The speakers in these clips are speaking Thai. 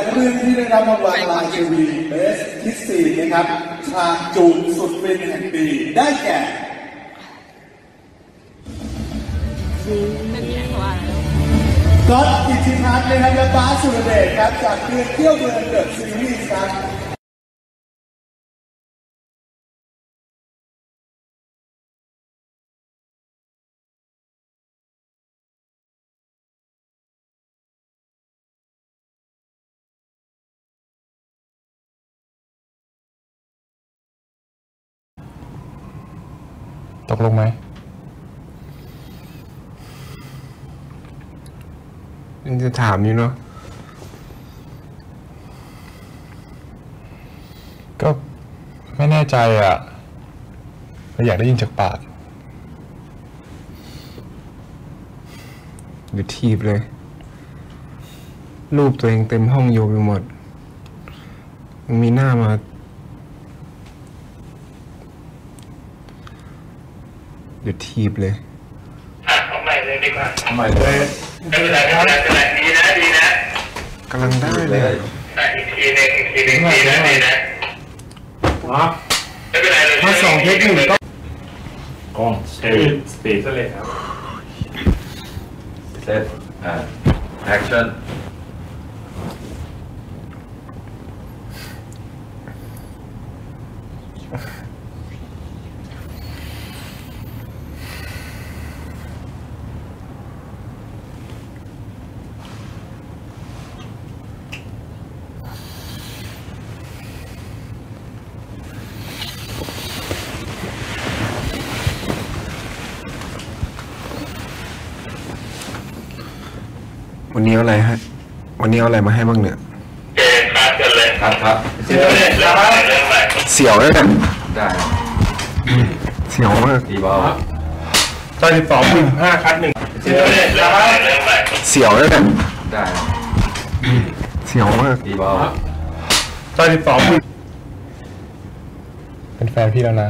รุ่นที่ได้รับรางวัลลายเชวีเบสคิสซีนะครับฉากจูบสุดฟินแห่งปีได้แก่ก๊อตอิทธิพัฒน์นะครับและบาสสุรเดชครับจากเรื่องเที่ยวเมืองเดอะซีรีส์ครับตกลงไหมยังจะถามอยู่เนาะก็ไม่แน่ใจอ่ะเราอยากได้ยินจากปากหรือทีบเลยรูปตัวเองเต็มห้องโยไปหมดยังมีหน้ามาเดี๋ยวทีบเลยเอาใหม่เลยดีกว่าเอาใหม่เลยไม่เป็นไรดีนะกำลังได้เลยอีกทีนึงดีนะไม่เป็นไรเลยถ้าสองเทคหนึ่งก็กล้องสปีดเลยครับเซตแอคชั่นวันนี้เอาอะไรให้วันนี้เอาอะไรมาให้บ้างเนี่ยคัดกันเลยครับเสียวเลยนะได้เสียวมากตีบอลตอน12.5คัด1เสียวเลยนะได้เสียวมากตีบอลตอน12เป็นแฟนพี่แล้วนะ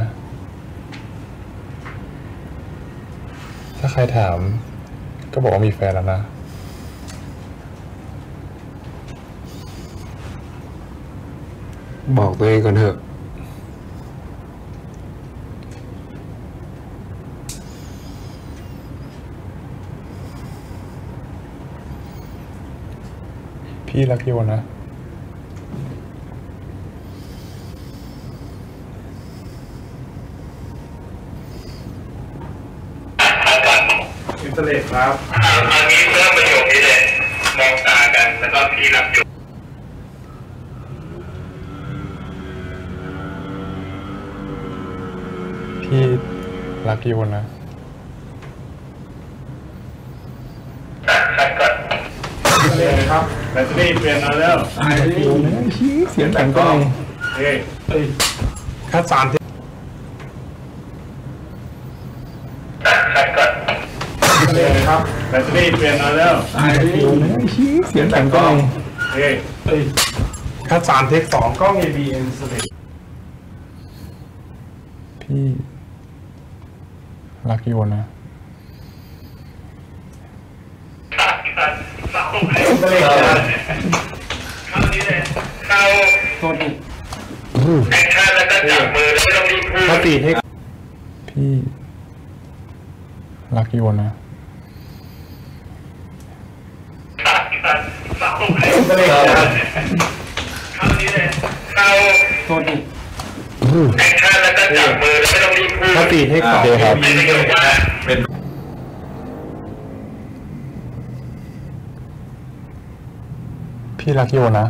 ถ้าใครถามก็บอกว่ามีแฟนแล้วนะบอกตัวเองก่อนเถอะพี่รักโยนะอินเตอร์เน็ตครับอันนี้เริ่มประโยคนี้เลยมองตากันแล้วก็พี่รับจุพี่รักโยนะคัดก่อนเลยครับแบตเตอรี่เปลี่ยนมาแล้วเสียงแต่งก็เฮ้ยคัด3ทีคัดก่อนเลยครับแบตเตอรี่เปลี่ยนมาแล้วเสียงแต่งก็เฮ้ยคัด3เทค2กล้อง ABN สเตทพี่รักโยนะเข้านี้เลยเข้าแอคชั่นแล้วก็จับมือแล้วไม่ต้องรีบพูดตีให้พี่รักโยนะเข้านี้เลยเข้าแอคชั่นแล้วก็จับมือแล้วไม่ต้องรีบพูดตีให้ก่อนครับเป็นพี่รักโยนะ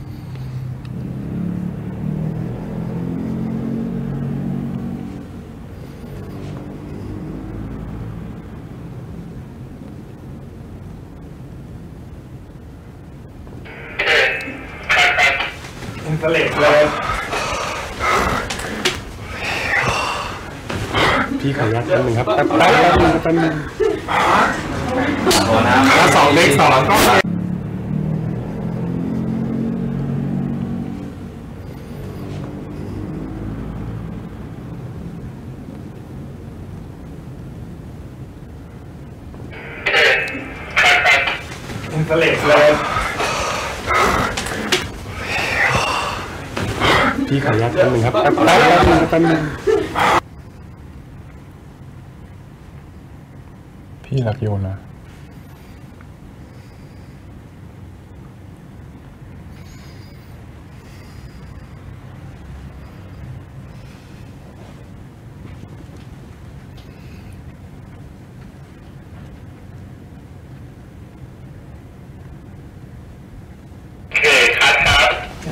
อินเตอร์เน็ตเลยพี่ขอยัดนิดนึงครับแป๊บๆแล้วมันจะเป็นแล้ว2 เลข 2ก็อินเตอร์เน็ตเลยพี่ขออนุญาตแป๊บนึงครับแป๊บนึงพี่รักโยนะโอเคครับครับ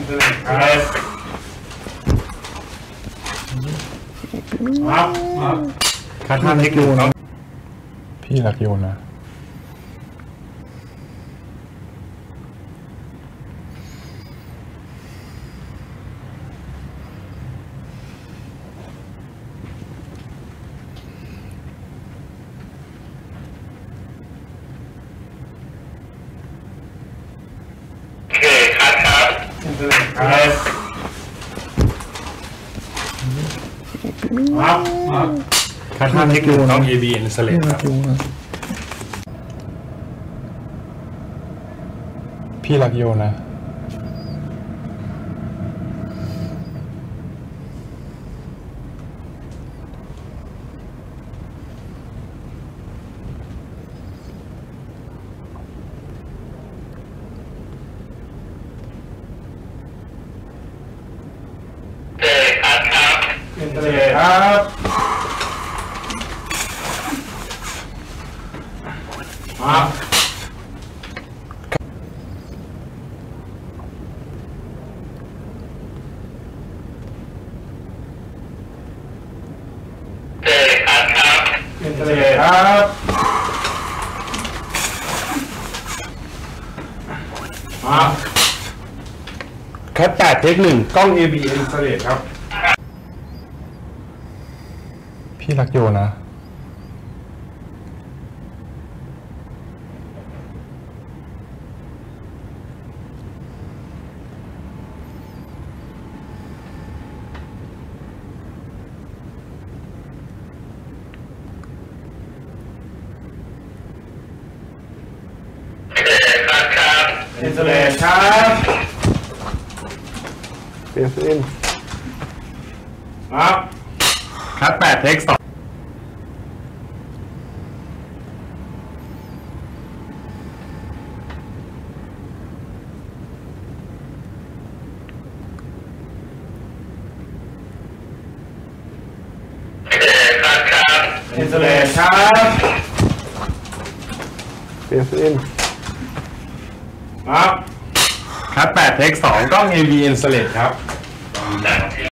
คัดท่านเทคนิคครับพี่รักโยนะโอเคครับครับคัดท่านเทคนิคต้อง ABN สเลดครับพี่รักโยนะโอเคครับครับ โอเคครับครับคัด8เทค1กล้อง ABN สเลดครับพี่รักโยนะโอเคครับครับอินสเลดครับเป็นครับคัด8เทค2 โอเคครับครับอินสเลดครับเป็นครับคัด8เทค2กล้อง ABN สเลดครับหนัง